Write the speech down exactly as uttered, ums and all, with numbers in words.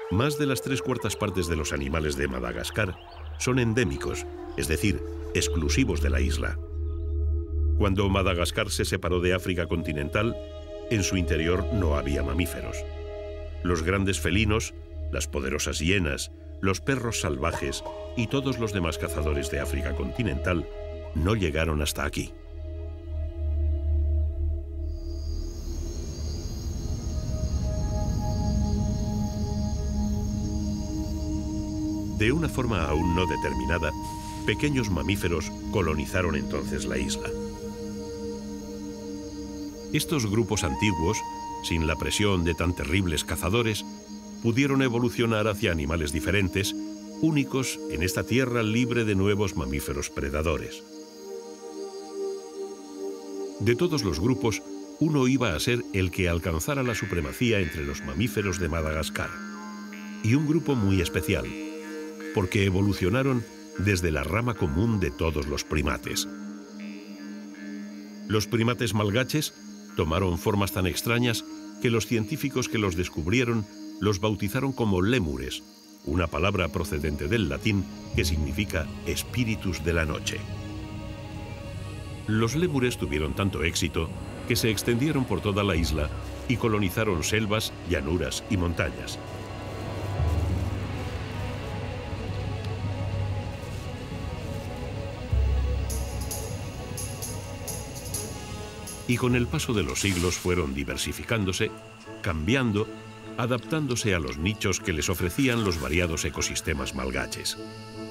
Más de las tres cuartas partes de los animales de Madagascar son endémicos, es decir, exclusivos de la isla. Cuando Madagascar se separó de África continental, en su interior no había mamíferos. Los grandes felinos, las poderosas hienas, los perros salvajes y todos los demás cazadores de África continental no llegaron hasta aquí. De una forma aún no determinada, pequeños mamíferos colonizaron entonces la isla. Estos grupos antiguos, sin la presión de tan terribles cazadores, pudieron evolucionar hacia animales diferentes, únicos en esta tierra libre de nuevos mamíferos predadores. De todos los grupos, uno iba a ser el que alcanzara la supremacía entre los mamíferos de Madagascar. Y un grupo muy especial, porque evolucionaron desde la rama común de todos los primates. Los primates malgaches tomaron formas tan extrañas que los científicos que los descubrieron los bautizaron como lémures, una palabra procedente del latín que significa espíritus de la noche. Los lémures tuvieron tanto éxito que se extendieron por toda la isla y colonizaron selvas, llanuras y montañas. Y con el paso de los siglos fueron diversificándose, cambiando, adaptándose a los nichos que les ofrecían los variados ecosistemas malgaches.